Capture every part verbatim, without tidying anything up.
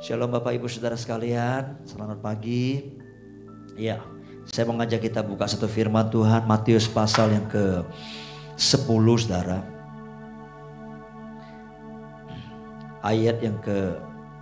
Shalom Bapak Ibu Saudara sekalian, selamat pagi. Ya, saya mau ngajak kita buka satu firman Tuhan, Matius pasal yang ke sepuluh Saudara. Ayat yang ke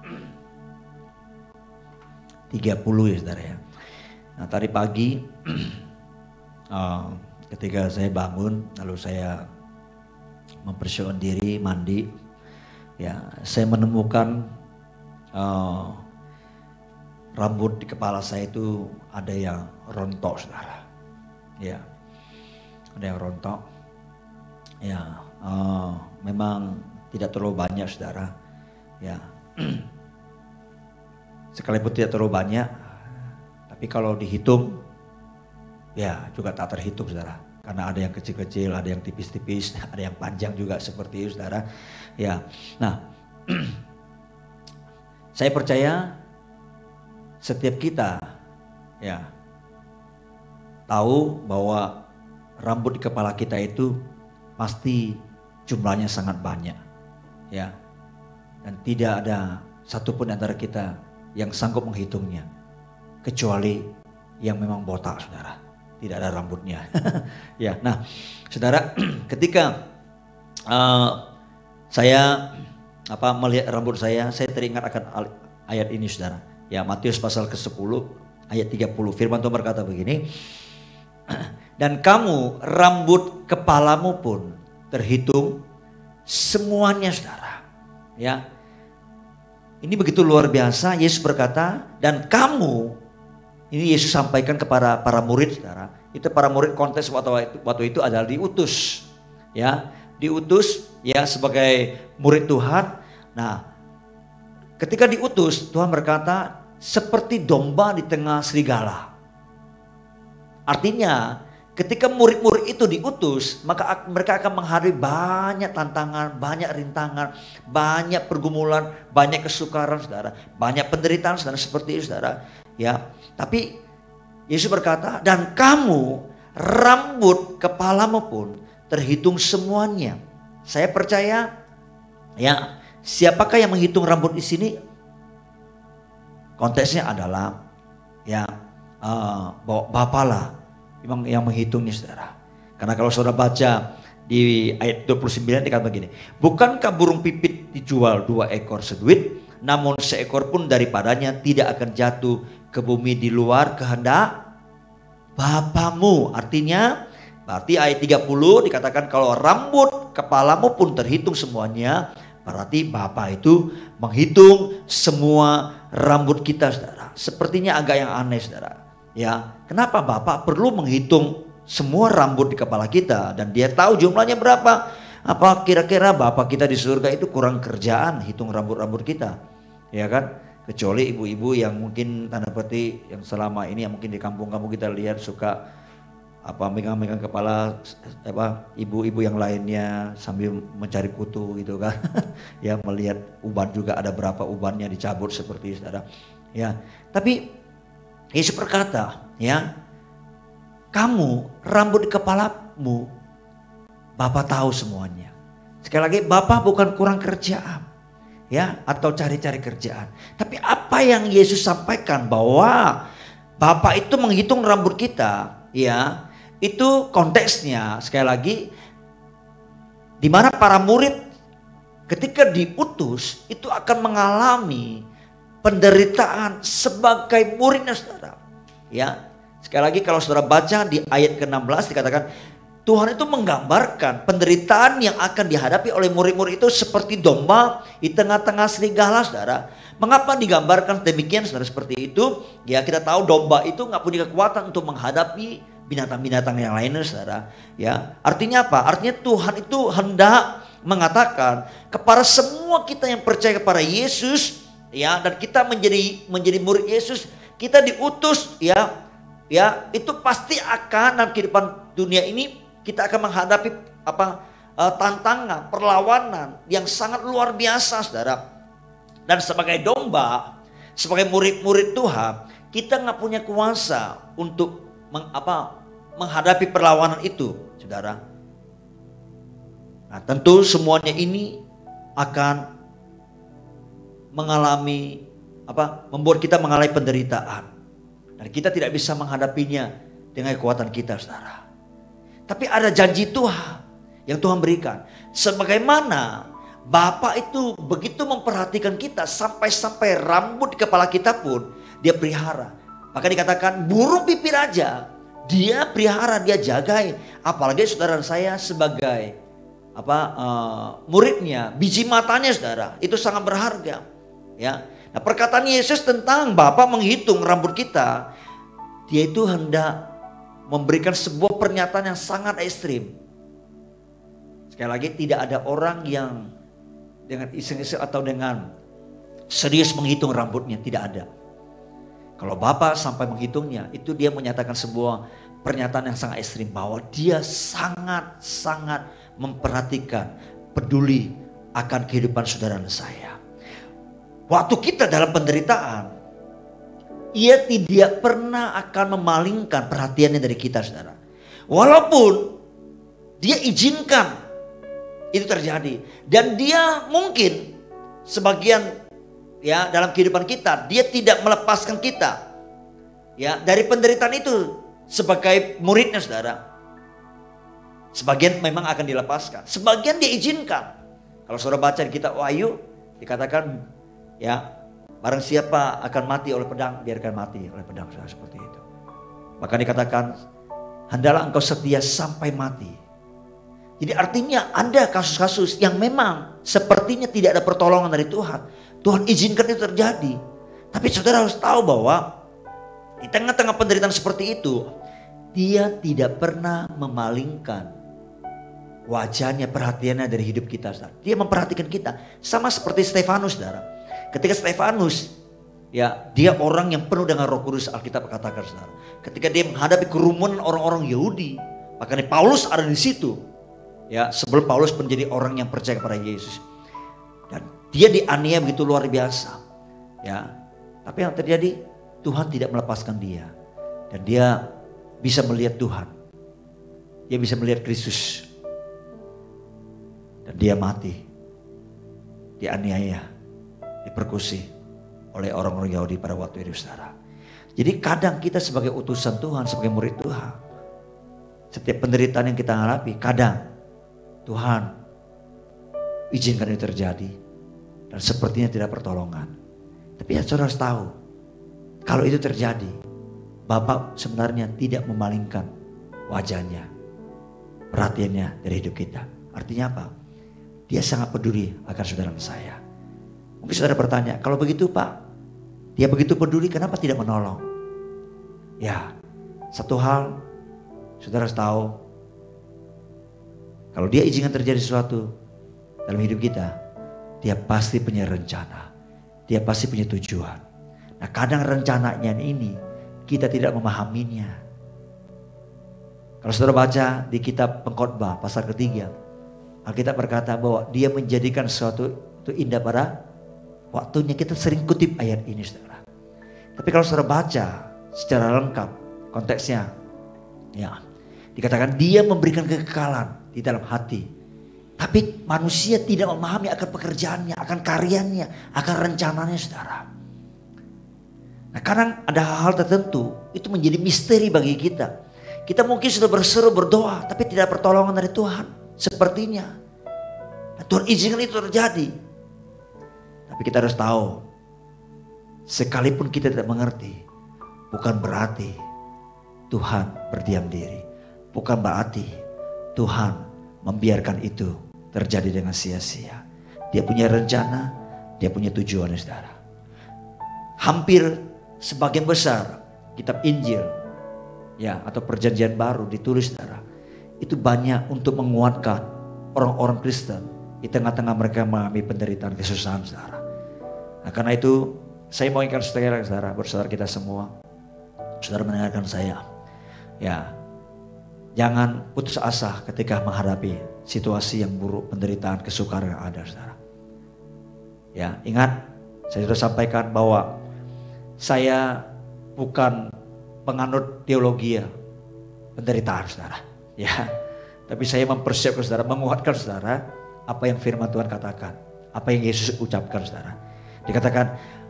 tiga puluh ya Saudara ya. Nah tadi pagi uh, ketika saya bangun, lalu saya mempersiapkan diri, mandi. Ya, saya menemukan Uh, rambut di kepala saya itu ada yang rontok Saudara. Ya, ada yang rontok. Ya, uh, memang tidak terlalu banyak Saudara. Ya, sekalipun tidak terlalu banyak, tapi kalau dihitung, ya juga tak terhitung Saudara. Karena ada yang kecil-kecil, ada yang tipis-tipis, ada yang panjang juga seperti itu Saudara. Ya, nah. Saya percaya setiap kita ya tahu bahwa rambut di kepala kita itu pasti jumlahnya sangat banyak ya, dan tidak ada satupun antara kita yang sanggup menghitungnya kecuali yang memang botak Saudara, tidak ada rambutnya. Ya, nah Saudara, ketika uh, saya apa melihat rambut saya, saya teringat akan ayat ini Saudara. Ya, Matius pasal ke sepuluh ayat tiga puluh. Firman Tuhan berkata begini. Dan kamu rambut kepalamu pun terhitung semuanya Saudara. Ya. Ini begitu luar biasa. Yesus berkata, dan kamu, ini Yesus sampaikan kepada para murid Saudara. Itu para murid konteks waktu itu, waktu itu adalah diutus. Ya, diutus ya sebagai murid Tuhan. Nah, ketika diutus Tuhan berkata seperti domba di tengah serigala. Artinya ketika murid-murid itu diutus, maka mereka akan menghadapi banyak tantangan, banyak rintangan, banyak pergumulan, banyak kesukaran Saudara, banyak penderitaan Saudara, seperti itu Saudara. Ya, tapi Yesus berkata, dan kamu rambut kepalamu pun terhitung semuanya. Saya percaya ya, siapakah yang menghitung rambut di sini? Konteksnya adalah ya uh, Bapa lah yang, yang menghitungnya Saudara. Karena kalau Saudara baca di ayat dua puluh sembilan dikatakan begini, bukankah burung pipit dijual dua ekor seduit, namun seekor pun daripadanya tidak akan jatuh ke bumi di luar kehendak Bapamu. Artinya berarti ayat tiga puluh dikatakan kalau rambut kepalamu pun terhitung semuanya, berarti Bapa itu menghitung semua rambut kita Saudara. Sepertinya agak yang aneh Saudara. Ya, kenapa Bapa perlu menghitung semua rambut di kepala kita dan dia tahu jumlahnya berapa? Apa kira-kira Bapa kita di surga itu kurang kerjaan hitung rambut-rambut kita? Ya kan? Kecuali ibu-ibu yang mungkin tanda petik yang selama ini yang mungkin di kampung-kampung kita lihat suka apa megang-megang kepala apa ibu-ibu yang lainnya sambil mencari kutu gitu kan. Ya, melihat uban juga ada berapa ubannya dicabut seperti itu Saudara. Ya, tapi Yesus berkata, ya, kamu rambut di kepalamu Bapa tahu semuanya. Sekali lagi, Bapa bukan kurang kerjaan ya atau cari-cari kerjaan. Tapi apa yang Yesus sampaikan bahwa Bapa itu menghitung rambut kita, ya, itu konteksnya sekali lagi di mana para murid ketika diutus itu akan mengalami penderitaan sebagai muridnya Saudara. Ya, sekali lagi kalau Saudara baca di ayat ke enam belas dikatakan Tuhan itu menggambarkan penderitaan yang akan dihadapi oleh murid-murid itu seperti domba di tengah-tengah serigala Saudara. Mengapa digambarkan demikian Saudara seperti itu? Ya, kita tahu domba itu nggak punya kekuatan untuk menghadapi binatang-binatang yang lainnya Saudara. Ya, artinya apa? Artinya Tuhan itu hendak mengatakan kepada semua kita yang percaya kepada Yesus, ya, dan kita menjadi menjadi murid Yesus, kita diutus, ya, ya, itu pasti akan dalam kehidupan dunia ini kita akan menghadapi apa uh, tantangan, perlawanan yang sangat luar biasa Saudara. Dan sebagai domba, sebagai murid-murid Tuhan, kita nggak punya kuasa untuk meng, apa, menghadapi perlawanan itu Saudara. Nah, tentu semuanya ini akan mengalami apa membuat kita mengalami penderitaan. Dan kita tidak bisa menghadapinya dengan kekuatan kita, saudara. Tapi ada janji Tuhan yang Tuhan berikan. Sebagaimana Bapa itu begitu memperhatikan kita sampai-sampai rambut di kepala kita pun dia pelihara. Maka dikatakan burung pipit aja dia pelihara, dia jagai. Apalagi saudara saya sebagai apa uh, muridnya, biji matanya saudara itu sangat berharga. Ya, nah perkataan Yesus tentang Bapa menghitung rambut kita, dia itu hendak memberikan sebuah pernyataan yang sangat ekstrim. Sekali lagi tidak ada orang yang dengan iseng-iseng atau dengan serius menghitung rambutnya, tidak ada. Kalau Bapa sampai menghitungnya, itu dia menyatakan sebuah pernyataan yang sangat ekstrim bahwa dia sangat-sangat memperhatikan, peduli akan kehidupan saudara dan saya. Waktu kita dalam penderitaan, ia tidak pernah akan memalingkan perhatiannya dari kita, saudara. Walaupun dia izinkan itu terjadi, dan dia mungkin sebagian ya dalam kehidupan kita dia tidak melepaskan kita ya dari penderitaan itu sebagai muridnya, saudara. Sebagian memang akan dilepaskan, sebagian dia izinkan. Kalau saudara baca di kitab Wahyu dikatakan ya barang siapa akan mati oleh pedang, biarkan mati oleh pedang, saudara, seperti itu. Bahkan dikatakan hendaklah engkau setia sampai mati. Jadi artinya ada kasus-kasus yang memang sepertinya tidak ada pertolongan dari Tuhan. Tuhan izinkan itu terjadi. Tapi saudara harus tahu bahwa di tengah-tengah penderitaan seperti itu, dia tidak pernah memalingkan wajahnya, perhatiannya dari hidup kita, saudara. Dia memperhatikan kita. Sama seperti Stefanus, saudara. Ketika Stefanus, ya dia orang yang penuh dengan Roh Kudus, Alkitab katakan, saudara. Ketika dia menghadapi kerumunan orang-orang Yahudi, makanya Paulus ada di situ. Ya, sebelum Paulus menjadi orang yang percaya kepada Yesus, dan dia dianiaya begitu luar biasa, ya. Tapi yang terjadi, Tuhan tidak melepaskan dia, dan dia bisa melihat Tuhan, dia bisa melihat Kristus, dan dia mati, dianiaya, dipersekusi oleh orang-orang Yahudi pada waktu itu, saudara. Jadi kadang kita sebagai utusan Tuhan, sebagai murid Tuhan, setiap penderitaan yang kita hadapi, kadang Tuhan izinkan itu terjadi dan sepertinya tidak pertolongan. Tapi ya saudara harus tahu, kalau itu terjadi, Bapa sebenarnya tidak memalingkan wajahnya, perhatiannya dari hidup kita. Artinya apa? Dia sangat peduli akan saudara dan saya. Mungkin saudara bertanya, kalau begitu Pak, dia begitu peduli kenapa tidak menolong? Ya, satu hal saudara harus tahu, kalau dia izinkan terjadi sesuatu dalam hidup kita, dia pasti punya rencana. Dia pasti punya tujuan. Nah kadang rencananya ini kita tidak memahaminya. Kalau saudara baca di kitab Pengkhotbah pasal ketiga, Alkitab berkata bahwa dia menjadikan sesuatu itu indah pada waktunya. Kita sering kutip ayat ini, saudara. Tapi kalau saudara baca secara lengkap konteksnya, ya dikatakan dia memberikan kekekalan di dalam hati. Tapi manusia tidak memahami akan pekerjaannya, akan karyanya, akan rencananya, saudara. Nah kadang ada hal-hal tertentu itu menjadi misteri bagi kita. Kita mungkin sudah berseru berdoa, tapi tidak pertolongan dari Tuhan sepertinya. Nah, Tuhan izinkan itu terjadi. Tapi kita harus tahu, sekalipun kita tidak mengerti, bukan berarti Tuhan berdiam diri. Bukan berarti Tuhan membiarkan itu terjadi dengan sia-sia. Dia punya rencana, dia punya tujuan, saudara. Hampir sebagian besar kitab Injil ya atau perjanjian baru ditulis, saudara, itu banyak untuk menguatkan orang-orang Kristen di tengah-tengah mereka mengalami penderitaan, kesusahan, saudara. Nah karena itu saya mau ingatkan saudara, saudara, bersaudara kita semua, saudara mendengarkan saya, ya. Jangan putus asa ketika menghadapi situasi yang buruk, penderitaan, kesukaran yang ada, saudara. Ya, ingat saya sudah sampaikan bahwa saya bukan penganut teologi ya, penderitaan, saudara. Ya, tapi saya mempersiapkan saudara, menguatkan saudara apa yang firman Tuhan katakan, apa yang Yesus ucapkan, saudara. Dikatakan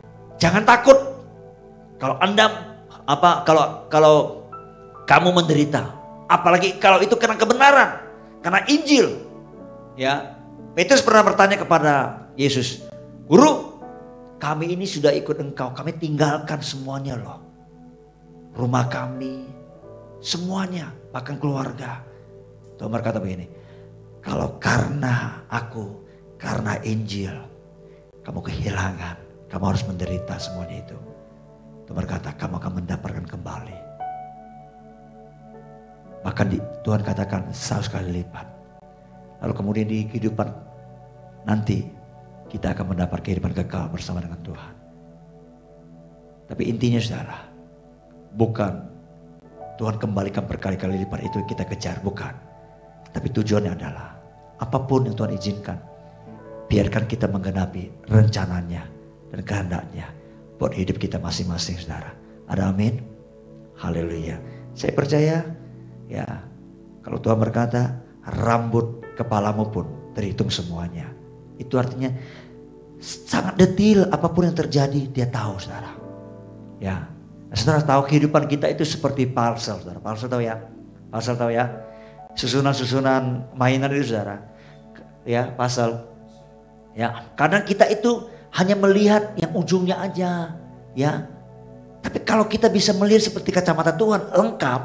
Jangan takut. Kalau Anda apa kalau kalau kamu menderita, apalagi kalau itu karena kebenaran, karena Injil. Ya, Petrus pernah bertanya kepada Yesus, "Guru, kami ini sudah ikut Engkau, kami tinggalkan semuanya loh. Rumah kami, semuanya, bahkan keluarga." Tuhan berkata begini, "Kalau karena aku, karena Injil, kamu kehilangan, kamu harus menderita semuanya itu." Tuhan berkata, "Kamu akan mendapatkan kembali." Bahkan di, Tuhan katakan seratus kali lipat. Lalu kemudian di kehidupan nanti kita akan mendapat kehidupan kekal bersama dengan Tuhan. Tapi intinya saudara, bukan Tuhan kembalikan berkali-kali lipat itu kita kejar, bukan. Tapi tujuannya adalah apapun yang Tuhan izinkan, biarkan kita menggenapi rencananya dan kehendaknya buat hidup kita masing-masing, saudara. Ada amin? Haleluya. Saya percaya ya, kalau Tuhan berkata rambut kepalamu pun terhitung semuanya. Itu artinya sangat detail, apapun yang terjadi dia tahu, saudara. Ya, nah, saudara tahu kehidupan kita itu seperti parcel, saudara. Parcel tahu ya? Parcel tahu ya? Susunan-susunan mainan itu, saudara. Ya, parcel. Ya, kadang kita itu hanya melihat yang ujungnya aja, ya. Tapi kalau kita bisa melihat seperti kacamata Tuhan lengkap,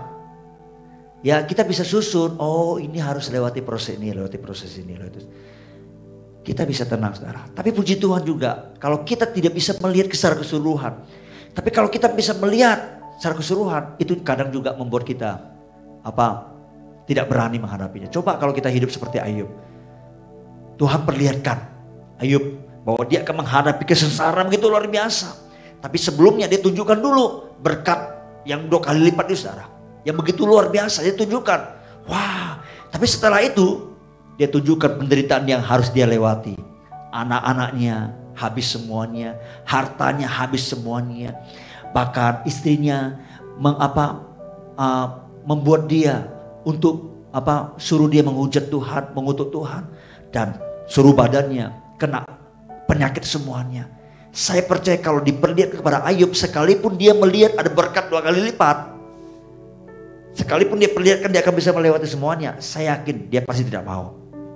ya kita bisa susun. Oh, ini harus lewati proses ini, lewati proses ini, lewati. Kita bisa tenang, saudara. Tapi puji Tuhan juga, kalau kita tidak bisa melihat secara keseluruhan, tapi kalau kita bisa melihat secara keseluruhan, itu kadang juga membuat kita apa? Tidak berani menghadapinya. Coba kalau kita hidup seperti Ayub, Tuhan perlihatkan Ayub bahwa dia akan menghadapi kesengsaraan begitu luar biasa. Tapi sebelumnya dia tunjukkan dulu berkat yang dua kali lipat itu, saudara. Yang begitu luar biasa dia tunjukkan. Wah, tapi setelah itu dia tunjukkan penderitaan yang harus dia lewati. Anak-anaknya habis semuanya, hartanya habis semuanya. Bahkan istrinya mengapa uh, membuat dia untuk apa suruh dia menghujat Tuhan, mengutuk Tuhan, dan suruh badannya kena penyakit semuanya. Saya percaya kalau diperlihatkan kepada Ayub, sekalipun dia melihat ada berkat dua kali lipat, sekalipun dia perlihatkan dia akan bisa melewati semuanya, saya yakin dia pasti tidak mau.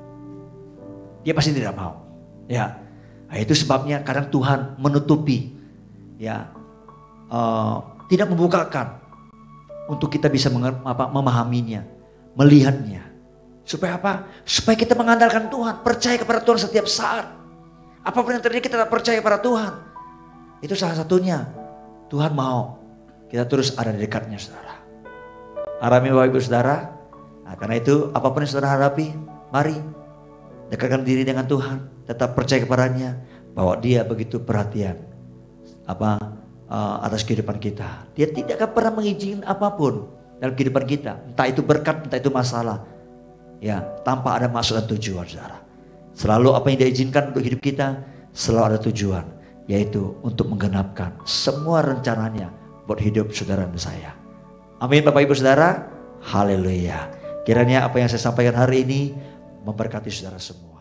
Dia pasti tidak mau. Ya, nah, itu sebabnya kadang Tuhan menutupi, ya, uh, tidak membukakan untuk kita bisa apa, memahaminya, melihatnya. Supaya apa? Supaya kita mengandalkan Tuhan, percaya kepada Tuhan setiap saat. Apapun yang terjadi kita tak percaya pada Tuhan. Itu salah satunya. Tuhan mau kita terus ada di dekatnya, saudara. Amin Bapak Ibu Saudara. Nah, karena itu apapun yang saudara hadapi, mari dekatkan diri dengan Tuhan. Tetap percaya kepadanya bahwa Dia begitu perhatian apa uh, atas kehidupan kita. Dia tidak akan pernah mengizinkan apapun dalam kehidupan kita. Entah itu berkat, entah itu masalah. Ya, tanpa ada maksud dan tujuan, saudara. Selalu apa yang dia izinkan untuk hidup kita selalu ada tujuan, yaitu untuk menggenapkan semua rencananya buat hidup saudara dan saya. Amin Bapak Ibu Saudara. Haleluya. Kiranya apa yang saya sampaikan hari ini memberkati saudara semua.